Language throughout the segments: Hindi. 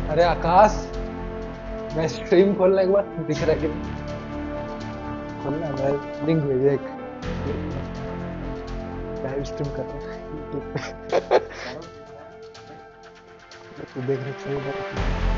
अरे आकाश, मैं स्ट्रीम खोलने के बाद दिख रहा है कि नहीं? खोलना, मैं लिंक भेजा एक लाइव स्ट्रीम कर रहा हूँ यूट्यूब पे। तू देखने चल रहा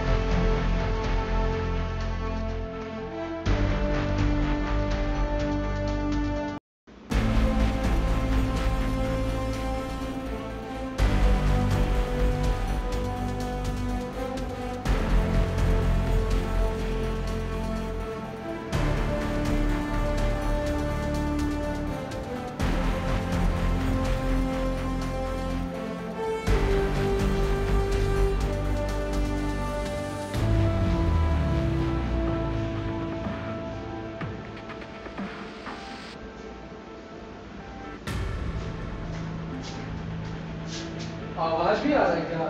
आवाज भी आ रहा है क्या?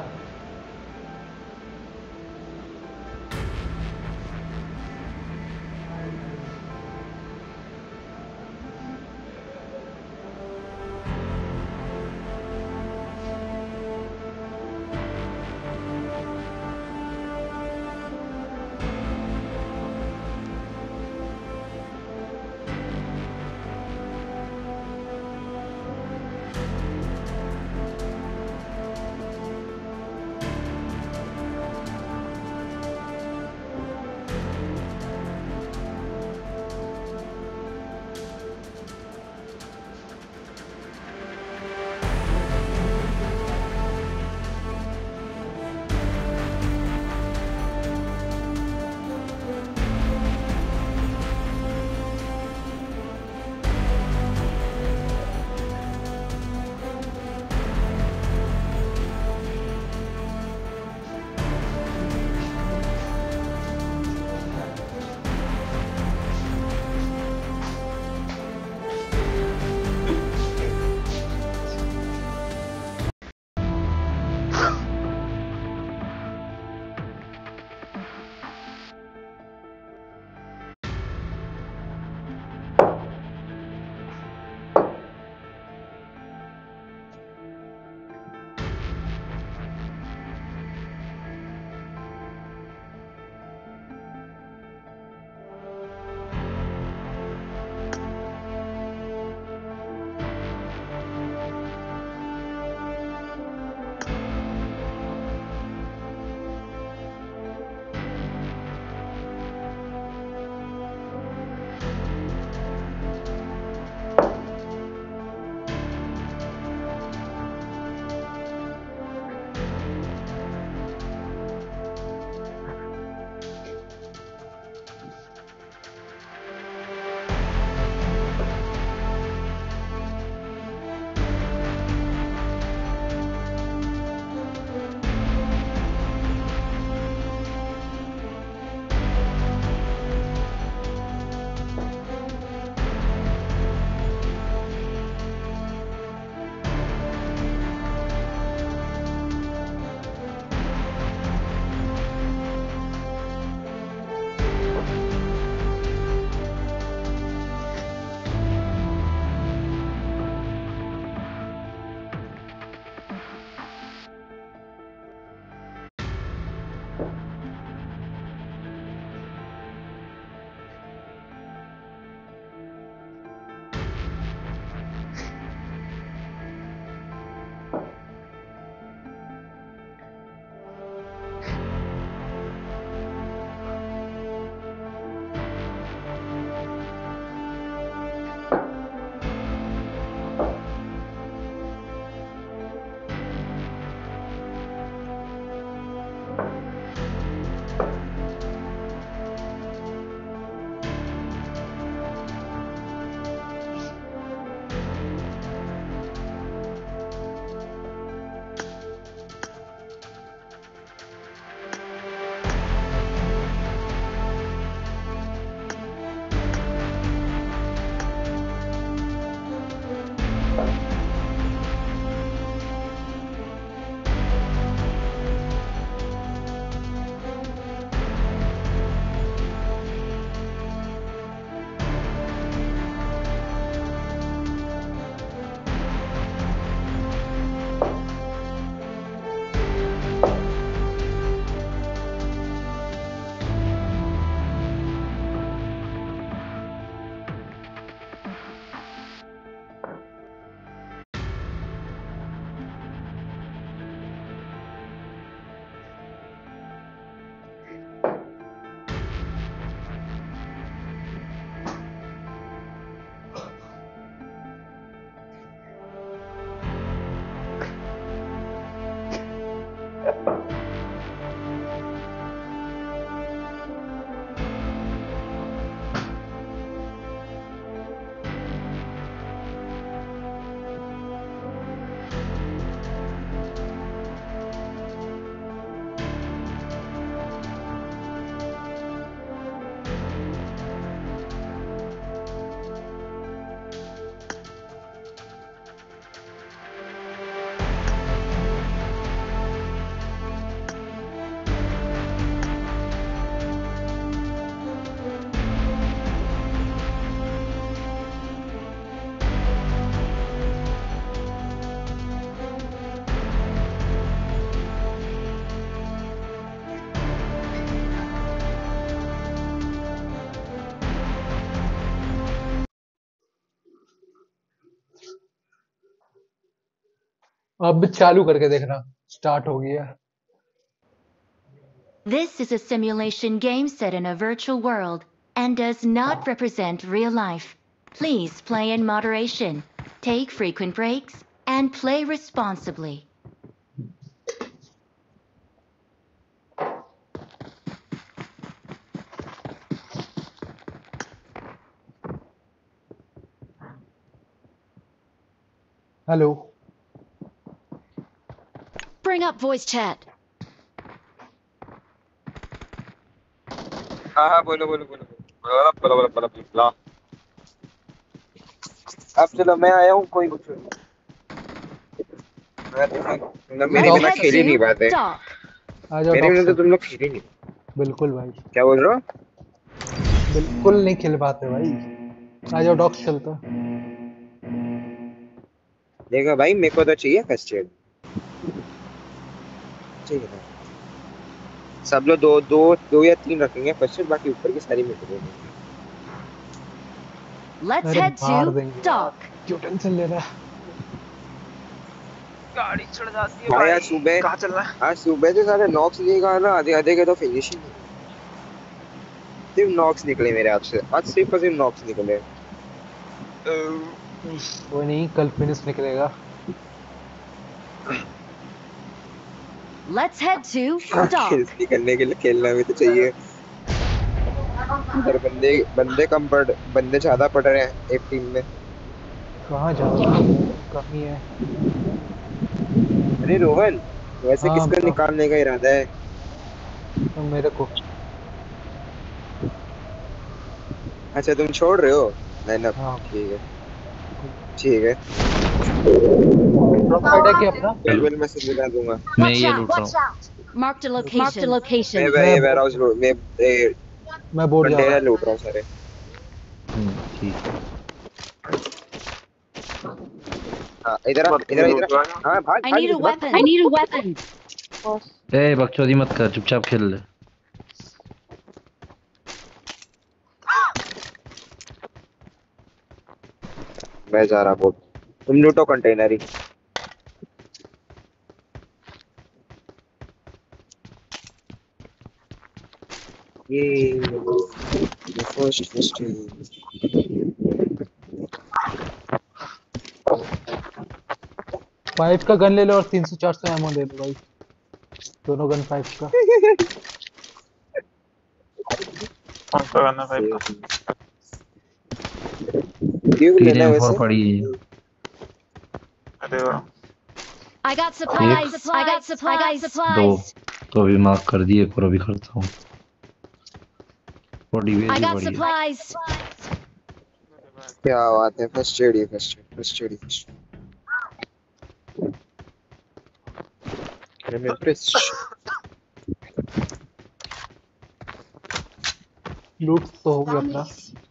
अब चालू करके देखना, स्टार्ट हो गया। This is a simulation game set in a virtual world and does not represent real life. Please play in moderation, take frequent breaks, and play responsibly. Hello. Bring up voice chat. हाँ हाँ बोलो बोलो बोलो बोलो बोलो बोलो बोलो बोलो बोलो। अब चलो मैं आया हूँ कोई कुछ मेरे Let's बिना head खेल ही नहीं to पाते। dock. आ जाओ मेरे डॉक्स। बिना तो तुम लोग खेल ही नहीं। बिल्कुल भाई, क्या बोल रहे हो? बिल्कुल नहीं खेल पाते भाई। आ जाओ डॉक्स चलता। देखो भाई मेरे को तो चाहिए फर्स्ट एड चाहिए था। सब लोग दो दो दो या तीन रखेंगे फर्स्ट एड, बाकी ऊपर की सारी मेरे को दे देंगे। Let's अरे head मार to देंगे यार, dock. क्यों टेंशन ले रहा है? गाड़ी चढ़ जाती है हाँ भाई। यार सुबह कहाँ चल रहा है? आज सुबह से सारे नॉक्स निकला ना, आधे आधे के तो फिनिश ही नहीं। सिर्फ नॉक्स निकले मेरे हाथ से, आज सिर्फ और सिर्फ नॉक्स निकले। कोई नहीं, कल फिनिश निकलेगा। Let's head to dock. खेलती करने के लिए खेलना भी तो चाहिए। इधर बंदे बंदे कम पड़ बंदे ज्यादा पड़ रहे हैं एक टीम में। कहाँ ज्यादा है? कमी है। अरे रोहन, वैसे हाँ किसको बताओ। निकालने का इरादा है? तो मेरे को अच्छा तुम छोड़ रहे हो लाइनअप? हाँ। ठीक है ठीक है। ड्रॉप साइड है क्या अपना? बिल्कुल मैं सिर्फ बता दूंगा। मैं ये लूट रहा हूँ। Marked a location. Marked a location. मैं मैं वेयर हाउस में बोर्ड जा रहा कंटेनर हूँ। लूट रहा हूँ सारे। ठीक है। हाँ इधर आ, इधर आ, इधर आ। हाँ भाग I भाग need a इधर भाग। weapon. I need a weapon. ए बकचोदी मत कर, चुपचाप खेल ले। मैं जा रहा बोल, तुम लूटो कंटेनर ही। ये फर्स्ट फाइव का गन ले लो और 300-400 एमओ दे दो भाई, दोनों गन 5 का। कौन सा गाना भाई? क्यों तीन लेना है M4 वैसे? पड़ी है। अरे वाह। I got supplies. I got supplies. I got दो supplies. तो अभी मार्क कर दिए, एक और अभी करता हूँ। और डिवेज I भी got पड़ी है। supplies. क्या बात है, फर्स्ट एड ही फर्स्ट एड फर्स्ट एड ही फर्स्ट एड। मैं प्रेस लूट तो हो गया अपना।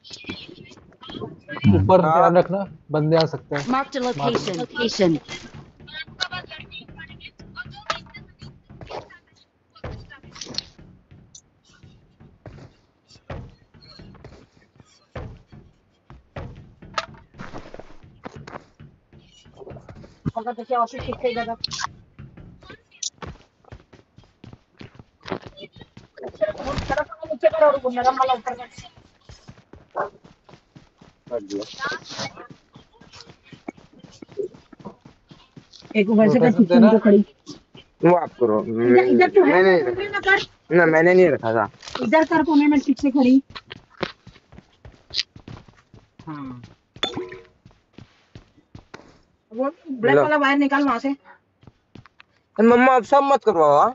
ऊपर ध्यान रखना, बंदे आ सकते हैं। Marked a location. Location. एक वैसे का रोटेशन पीछे देना। मुझे खड़ी वो आप करो। इधर तो है मैंने ना, कर ना मैंने नहीं रखा था। इधर कर कोने में पीछे खड़ी। हाँ वो ब्लैक लो। वाला वायर निकाल वहां से। मम्मा अब सब मत करवाओ। हाँ?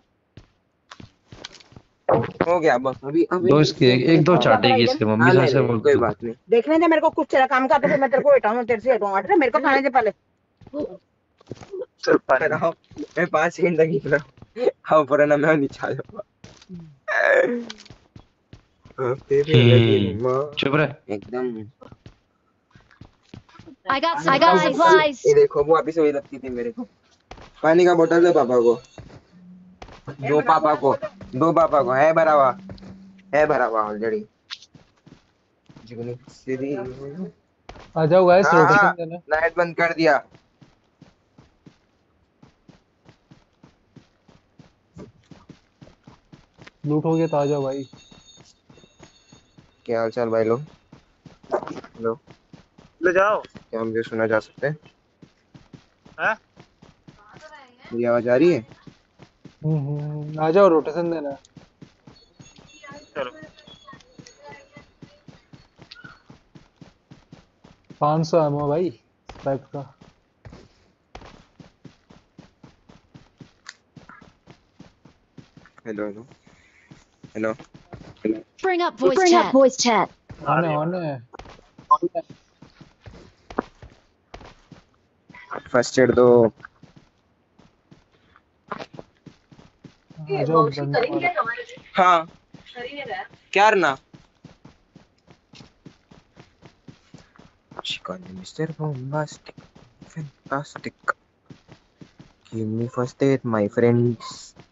हो गया बस, अभी अभी दो इसके एक दो चाटेगी इसके, हाँ मम्मी नहीं से नहीं बोल कोई दो। बात नहीं। देखने दे मेरे को, कुछ तेरा काम का तो फिर मैं तेरे को हटाऊंगा, तेरे से हटाऊंगा। अरे मेरे को खाने दे पहले। चल पानी। कराओ, मैं 5 सेकंड तक निकला। हाँ पर ना मैं नीचे आ जाऊंगा। तेरे लगे मम्मा चुप रहे। एकदम। I got supplies. ये देखो वो अभी से वही लगती थी मेरे को। पानी का बोतल दे पापा को, दो पापा को, दो पापा को। है भरा हुआ ऑलरेडी। सीधी। आ जाओ गाइस, हाँ रोटेशन हाँ देना। लाइट बंद कर दिया। लूट हो गया तो आ जाओ भाई। क्या हाल चाल भाई लोग? हेलो, ले जाओ। क्या मुझे सुना जा सकता है? हैं? मेरी आवाज आ रही है? आ जाओ, रोटेशन देना है। चलो। 500 एमओ भाई स्पेक का। Hello hello hello. Bring up voice chat. आ ऑन है रही है ऑन मैडम। है। फर्स्ट एड दो। आ जाओ बंद मारो। हाँ, क्या करना? Chicken, Mr. Bombastic, fantastic. Give me first aid, my friends.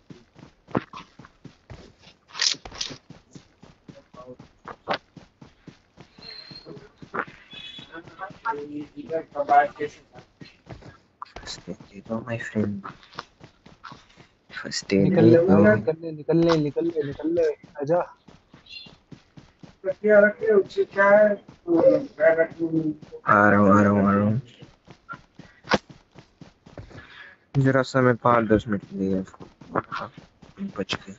First aid दे दो, my friend. First aid निकल दे ले दो। भाई, निकल ले निकल ले निकल ले निकल ले। आजा। आ रहा हूँ आ रहा हूँ आ रहा हूँ। जरा सा मैं 5-10 मिनट के लिए बच गए।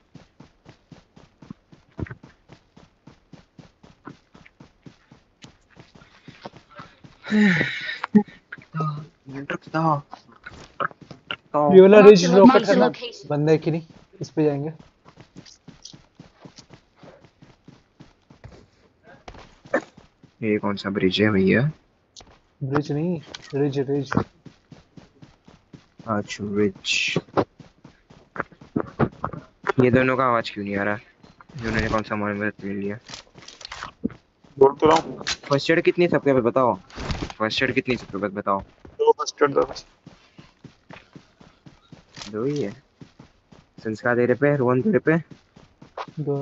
ये वाला Marked रिज a रॉकेट marked a करना। location. बंदा है कि नहीं? इस पे जाएंगे। ये कौन सा ब्रिज है भैया? ब्रिज नहीं, रिज रिज। अच्छा ब्रिज। ये दोनों का आवाज क्यों नहीं आ रहा? दोनों ने कौन सा मदद ले लिया? बोल तो रहा हूँ। फर्स्ट एड कितनी सबके पे बताओ? फर्स्ट एड कितनी सबके पे बताओ? 2 फर्स्ट एड दो। दो ही है। संस्कार तेरे पे, रोहन तेरे पे। दो।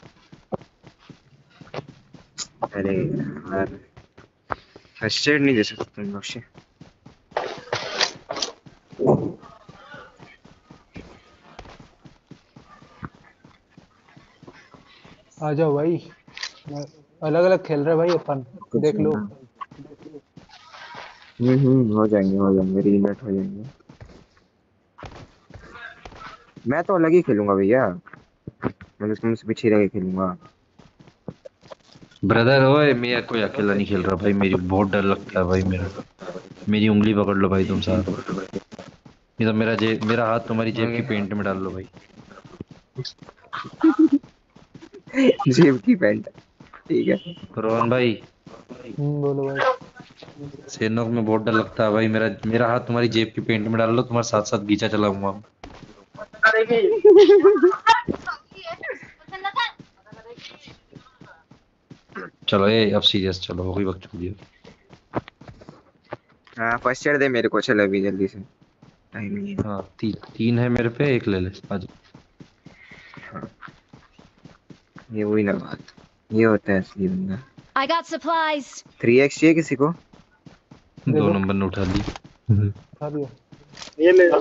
अरे यार, फर्स्ट एड नहीं दे सकते तुम लोग से। आ जाओ भाई। अलग अलग खेल रहे भाई अपन। कुछ देख लो। ना। हो जाएंगे रीमेट हो जाएंगे। मैं तो अलग ही खेलूंगा भैया। मैं तो तुमसे पीछे रह के खेलूंगा। ब्रदर ओए, मैं कोई अकेला नहीं खेल रहा भाई, मेरी बहुत डर लगता है भाई मेरा। मेरी उंगली पकड़ लो भाई तुम साथ। नहीं तो मेरा हाथ तुम्हारी जेब की पेंट में डाल लो भाई। जेब की पैंट, ठीक है। रोहन भाई, बोलो भाई। सेनोक में बहुत डर लगता है भाई, मेरा मेरा हाथ तुम्हारी जेब की पेंट में डाल लो, तुम्हारे साथ साथ गीचा चलाऊंगा। चलो ये अब सीरियस चलो, हो गई बकचोदी। हाँ फर्स्ट एड दे मेरे को, चल अभी जल्दी से, टाइम नहीं है। हाँ तीन है मेरे पे, एक ले ले आज। ये वही ना बात, ये होता है असली बंदा। I got supplies. 3x चाहिए किसी को? दे 2 दो। नंबर ने उठा ली। उठा दिया। ये ले।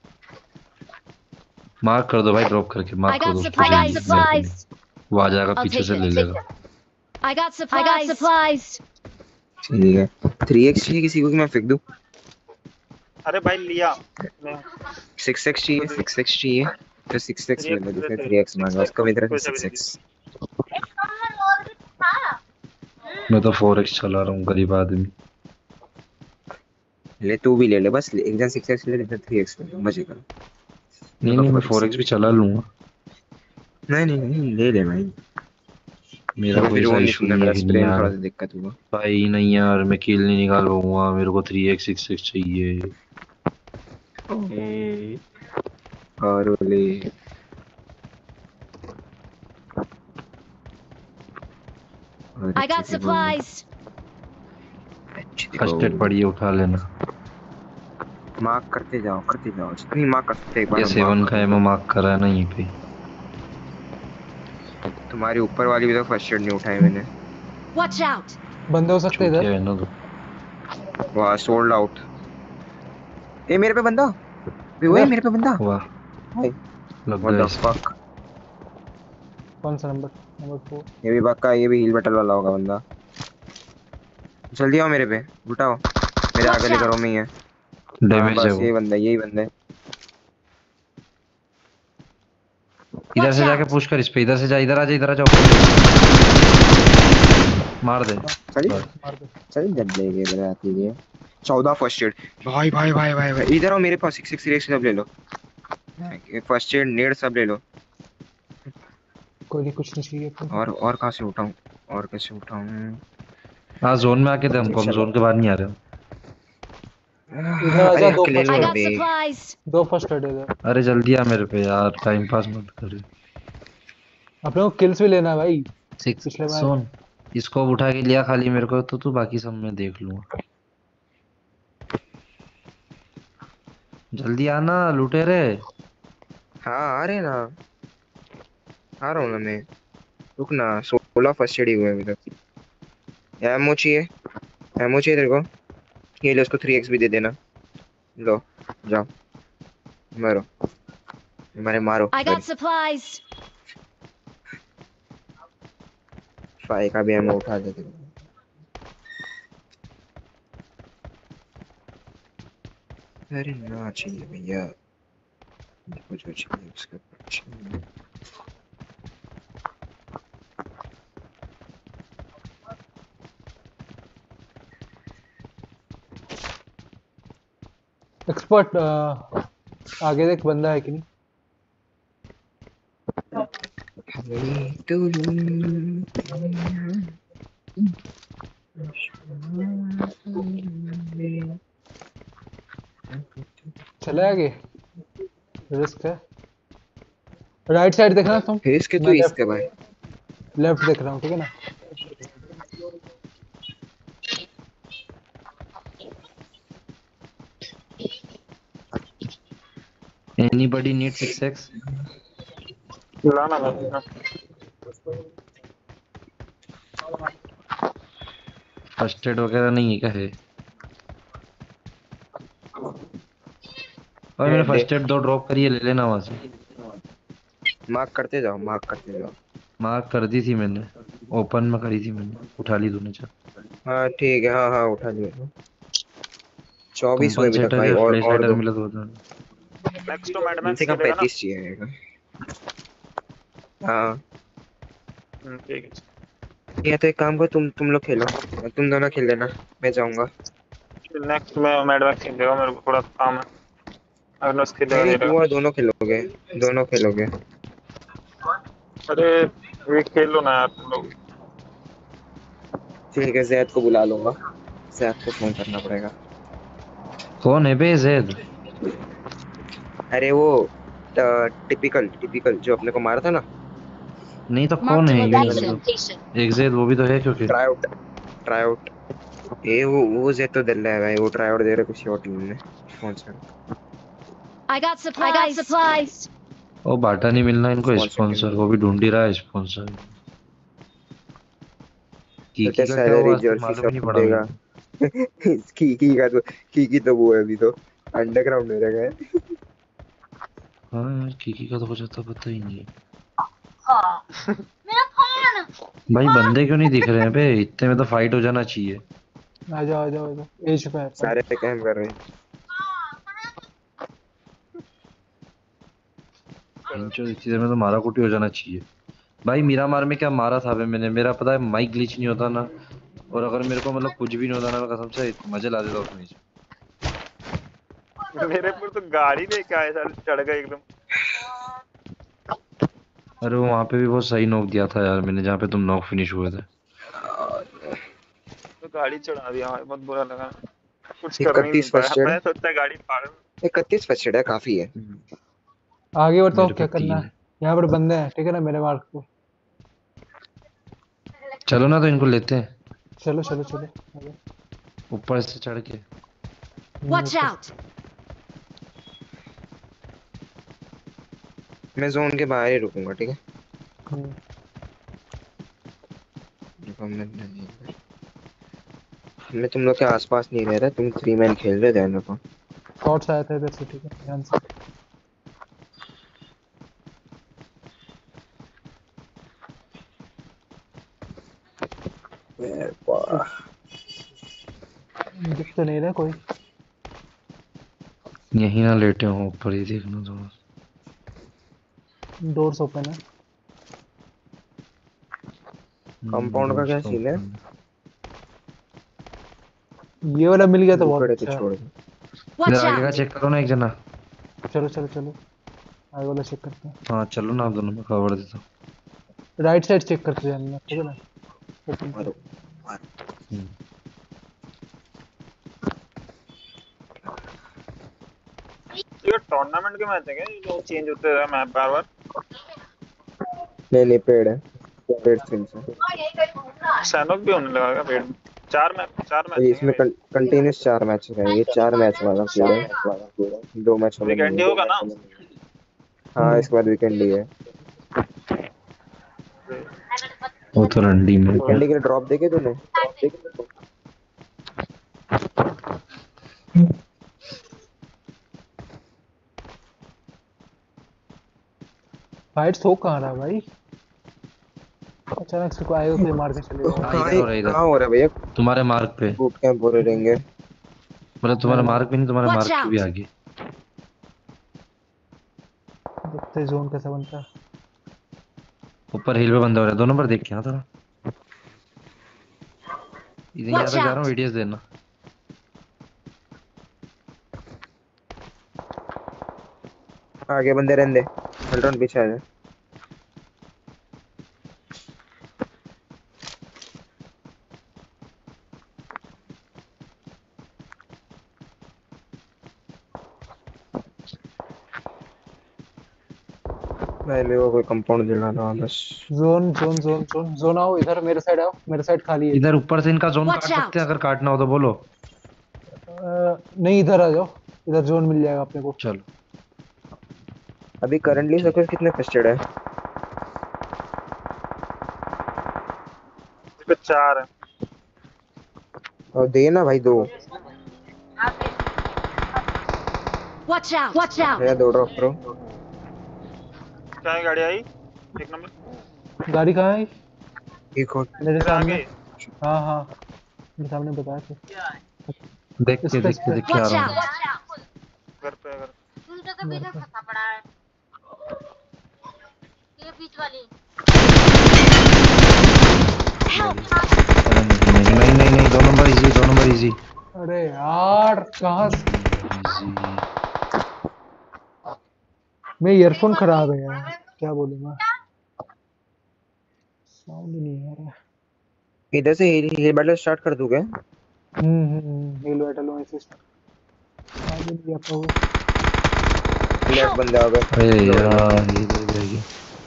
मार्क कर दो भाई, ड्रॉप करके I मार्क कर got दो उसको, supplies. चाहिए मेरे को नहीं। वो आ जाएगा I'll पीछे take से ले it. लेगा। I got supplies. ठीक है, 3x चाहिए किसी को कि मैं फेंक दूं? अरे भाई लिया मैं। 6x चाहिए, 6x चाहिए तो 6x ले लो, जिसने 3x मांगा उसको मेरी तरफ से 6x। मैं तो 4x चला रहा हूँ, गरीब आदमी। ले तू भी ले ले, बस एक जन 6x ले, एक जन 3x ले, मजे करो। नहीं मैं 4x भी चला लूंगा। नहीं नहीं नहीं, ले ले भाई। मेरा कोई फिर वो ऐसा नहीं इशू सुनना, नहीं मेरा है कि नहीं स्प्रे में यार। थोड़ा सा दिक्कत हुआ। भाई नहीं यार, मैं किल नहीं निकाल पाऊंगा, मेरे को 3x 6x चाहिए। और ले I got supplies. First aid पड़ी है, उठा लेना। मार्क करते जाओ जितनी मार्क कर सकते एक बार ये में 7 mark का करो। एमओ मार्क करा है ना यहीं पे। तुम्हारी ऊपर वाली भी तो फर्स्ट एड नहीं उठाई मैंने। Watch out. बंदे हो सकते हैं चूतिया इधर। है ना तो। वाह सोल्ड आउट। ए मेरे पे बंदा, वे वही इधर। मेरे पे बंदा। वाह, हाय लग व्हाट गया द इसका। फक। कौन सा नंबर? नंबर 4। ये भी पक्का, ये भी हील बटल वाला होगा बंदा। जल्दी आओ मेरे पे, उठाओ। मेरे Watch आगे ले घरों out! में ही है। हाँ डैमेज है बस वो। यही बंदा है, यही बंदा है। इधर Watch से जाके out! पुश कर इस पे, इधर से जा, इधर आ जा, इधर आ जा। मार दे। चलिए बस। मार दे। चलिए जब देंगे मेरे आती है। 14 फर्स्ट एड। भाई भाई भाई भाई भाई इधर आओ मेरे पास, 6 सब ले लो। फर्स्ट एड नेड सब ले लो। कोई नहीं, कुछ नहीं चाहिए अपने को। और कहाँ से उठाऊं? और कैसे उठाऊं? हाँ जोन में आके दे हमको, हम चलो। जोन के बाहर नहीं आ रहे। इधर अरे आजा, दो अकेले फर्स्ट I छोड़ एड। got दे। supplies! 2 फर्स्ट एड इधर। अरे जल्दी आ मेरे पे यार, टाइम पास मत कर। अपने को किल्स भी लेना है भाई। सिक्स पिछले मैच। सुन, इसको अब उठा के लिया खाली मेरे को, तो तू बाकी सब मैं देख लूंगा। जल्दी आना लुटे रे। हाँ आ रहे ना, आ रहा हूँ ना मैं। रुक ना, 16 फर्स्ट एड ही हुए अभी तक। एमओ चाहिए? एमओ चाहिए तेरे को? ये ले, उसको 3x भी दे देना। लो जाओ, मारो, मारे मारो। I got supplies! फाइव का भी एमओ उठा दे तेरे को। अरे ना चाहिए भैया, मेरे को जो चाहिए उसका चाहिए। एक्सपर्ट आगे देख, बंदा है कि नहीं? चले आगे, रिस्क है। राइट साइड देखना तुम। फिर इसके तो मैं इसका भाई। लेफ्ट देख रहा हूँ, ठीक है ना? Anybody need 6x? लाना भाई हाँ। फर्स्ट एड वगैरह नहीं है क्या है? और मैंने दे, फर्स्ट एड 2 ड्रॉप करी है, ले लेना वहां से। मार्क करते जाओ, मार्क करते जाओ। मार्क कर दी थी मैंने, ओपन में करी थी मैंने, उठा ली तूने। चल हाँ ठीक है, हाँ हाँ उठा लिया। 24 हुए अभी तक कंपनसेटर भाई, या फ्लैश और लाइटर दो। मिला तो बता। नेक्स्ट तो मैड कम मैक्स से कम खेलेगा ना? 35 चाहिए। हाँ ठीक है। या तो एक काम करो, तुम लोग खेलो, तुम दोनों खेल लेना, मैं जाऊंगा। नेक्स्ट में मैड मैक्स खेलेगा, मेरे को थोड़ा काम है। अगर उसके खेलेगा नहीं नहीं, नहीं तू रहेगा। और दोनों खेलोगे, दोनों खेलोगे। अरे ये खेल लो ना यार तुम लोग। ठीक है, जैद को बुला लूंगा, जैद को फोन करना पड़ेगा। कौन है बे जैद? अरे वो टिपिकल टिपिकल जो अपने को मारा था ना। नहीं तो कौन Marked a है ये location. मतलब? एक जैद वो भी तो है क्योंकि। Try out, try out. ये वो जैद तो दिल है भाई, वो ट्राई आउट दे रहे किसी और टीम में। Sponsor, I got supplies! I got supplies! ओ बाटा नहीं मिलना इनको स्पॉन्सर टीम। स्पॉन्सर, वो भी ढूंढ ही रहा है स्पॉन्सर। तो कीकी का क्या सैलरी हुआ आज तक जर्सी मालूम ही नहीं सब पड़ा देगा। मेरे को। कीकी का तो, कीकी तो वो है अभी तो अंडरग्राउंड में रह गए। हाँ यार कीकी का तो कुछ आता पता ही नहीं। भाई बंदे क्यों नहीं दिख रहे हैं बे? इतने में तो फाइट हो जाना चाहिए। आ जाओ आ जाओ आ जाओ, एज पे है अपन। सारे कैम कर रहे हैं। इंचो इतनी देर में तो मारा कुटी हो जाना चाहिए। भाई मीरा मार में क्या मारा था बे मैंने, मेरा पता है माइक ग्लिच नहीं होता ना, और अगर मेरे को मतलब कुछ भी नहीं होता ना, मैं कसम से मजे ला देता उसमें। मेरे पर तो गाड़ी लेके आए सारे, चढ़ गए एकदम। अरे वो वहां पे भी बहुत सही नॉक दिया था यार मैंने, जहाँ पे तुम नॉक फिनिश हुए थे। तो गाड़ी चढ़ा दिया भाई, बहुत बुरा लगा। कुछ कर ही नहीं 31 पाया, फर्स्ट एड, मैं सोचता गाड़ी पार। 31 फर्स्ट एड है, काफी है। आगे बताओ मेरे पे क्या करना 3 है। है। यहाँ पर बंदे हैं, ठीक है ना, मेरे मार्क पे। चलो ना तो इनको लेते हैं चलो चलो चलो, आ जाओ। ऊपर से चढ़ के। Watch out! मैं जोन के बाहर ही रुकूंगा, ठीक है। हम्म, मैं तुम लोग के आसपास नहीं रह रहा, तुम 3 मैन खेल रहे, ध्यान रखो। शॉट्स आए थे इधर से, ठीक है, ध्यान से। तो नहीं रहा कोई। यहीं ना लेटे हो ऊपर ही देखना थोड़ा। डोर्स ओपन है। कंपाउंड का क्या दोस्त सीन है? open। ये वाला मिल गया तो बहुत खड़े थे अच्छा है। छोड़ दे। इधर Watch आगे का out! चेक करो ना एक जना। चलो चलो चलो, आगे वाला चेक करते हैं। हाँ चलो ना, आप दोनों में कवर देता हूँ। राइट साइड चेक करते जाना, ठीक है ना? ओपन पे। मारो। हम्म। ये टूर्नामेंट के मैच है क्या, ये जो चेंज होते हैं मैप बार बार? नहीं पेड़ है, पेड़ स्किल्स है। सैनोक भी होने लगा क्या पेड़ में? चार मैच ये है क्या इसमें पेड़? कंटिन्यूस 4 मैच रहेंगे, 4 मैच वाला फीड है। 2 मैच खत्म वीकेंड नहीं ही है। होगा ना? हाँ इसके बाद वीकेंड ही है। वो तो रंडी में वीकेंड के लिए ड्रॉप देखे तूने? फाइट्स हो कहाँ रहा है भाई? अचानक से कोई आएगा, कोई मार के चले जाएगा। हाँ इधर हो रहा है, इधर कहाँ हो रहा है भैया? तुम्हारे मार्क पे। बूट कैंप हो रहे रहेंगे। मतलब तुम्हारे हाँ, मार्क पे नहीं, तुम्हारे Watch मार्क के भी out! आगे। देखते हैं जोन कैसा बनता है। ऊपर हिल पे बंदा हो रहा है, दोनों पर देख के थोड़ा। इधर यहाँ Watch तक जा रहा हूँ, out! एडीएस देना। आगे बंदे रहने दे, अल्ट्रॉन पीछे आ जा। मैं मेरे को कोई कंपाउंड दिला रहा बस। Zone zone zone zone zone आओ इधर, मेरे साइड आओ, मेरे साइड खाली है। इधर ऊपर से इनका जोन Watch काट सकते out! हैं, अगर काटना हो तो बोलो। नहीं, इधर आ जाओ, इधर जोन मिल जाएगा अपने को। चलो अभी करंटली ठीक। सर्कल कितने फ्रस्ट्रेटेड है? इस पे 4 है। और दे ना भाई 2। Watch out! Watch out! मेरा 2 ड्रॉप करो। क्या है, गाड़ी आई? एक नंबर गाड़ी कहाँ है? एक और मेरे मेरे सामने। आगे। हाँ हाँ, मेरे सामने बताया थे। देख इस के पे देख के देख के आ Watch रहा हूँ। out! घर पे घर। घर पे। Help! अरे नहीं नहीं नहीं नहीं, 2 नंबर इजी, 2 नंबर इजी। अरे यार कहाँ से? मैं ईयरफोन खराब है यार, क्या बोलूँगा, साउंड नहीं आ रहा। इधर से हिल बैटल स्टार्ट कर दूं क्या? हिल बैटल वहीं से आगे नहीं आता हुआ। लेफ्ट बंदे आ गए। अरे यार ये इधर जाएगी।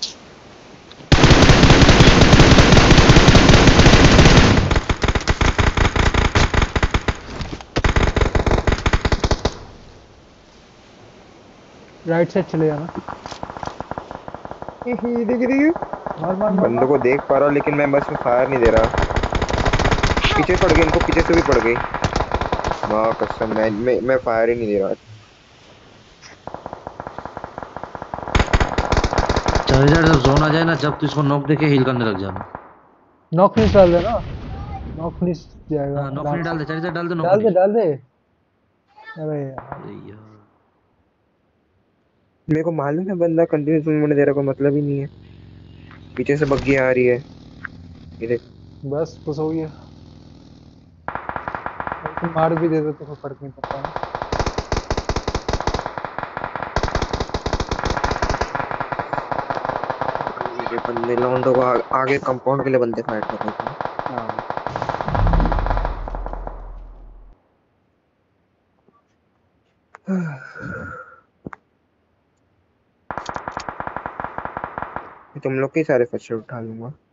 राइट साइड चले जाना। दिख रही है। मार मार मार बंदों को देख पा रहा हूँ लेकिन मैं बस में फायर नहीं दे रहा। पीछे पड़ गई, इनको पीछे से भी पड़ गई। माँ कसम, मैं फायर ही नहीं दे रहा। चल जब जोन आ जाए ना, जब तू इसको नॉक देके हील करने लग जाना। नॉक फिनिश डाल देना, नॉक फिनिश जाएगा हाँ नॉक आराम नहीं डाल से। दे, चल डाल दे नॉक डाल दे फिनिश। डाल दे। अरे यार, अरे यार मेरे को मालूम है बंदा कंटिन्यूस मूवमेंट दे रहा, कोई मतलब ही नहीं है। पीछे से बग्गी आ रही है। ये देख। बस खुश हो गया। तुम मार भी देते तो कोई फर्क नहीं पड़ता ना। ये बंदे लौंडों को आगे कंपाउंड के लिए बंदे फाइट कर रहे थे। तुम लोग के सारे फर्स्ट उठा लूंगा।